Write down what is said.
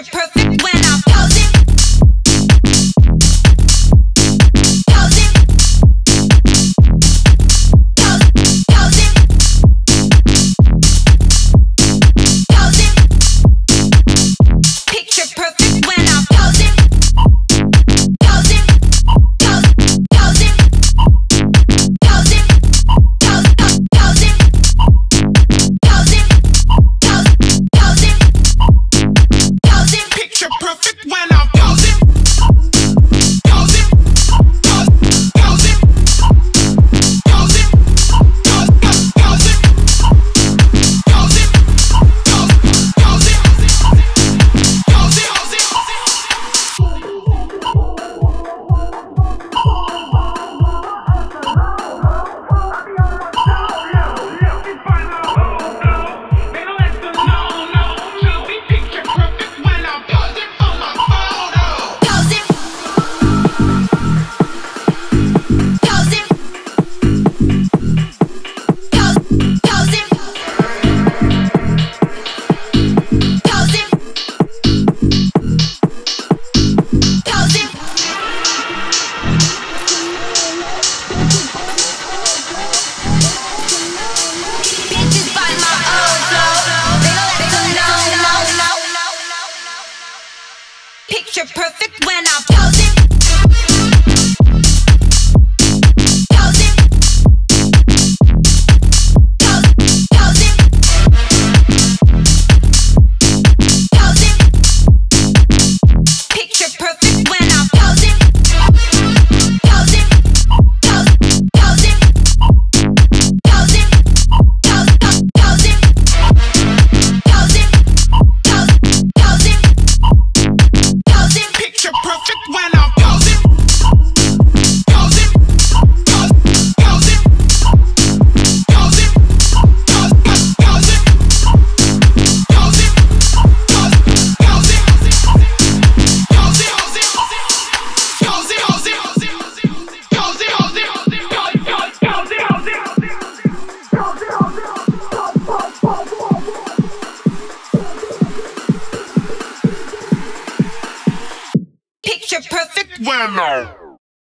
perfect when I'm posing. Posing. Posing. Posing. Picture perfect when I'm posing. Posing. Posing. Posing. Posing. Posing. Posing. Picture perfect when I'm posing. Posing. Posing. Posing. Posing. Posing. Picture perfect when I'm posing. Posing. Posing. Posing. Picture perfect when I'm posing. Posing. Posing. Posing. Posing. Posing. Posing. Posing. Picture perfect when I'm posing. Posing. Posing. Posing. Posing. Picture perfect when I'm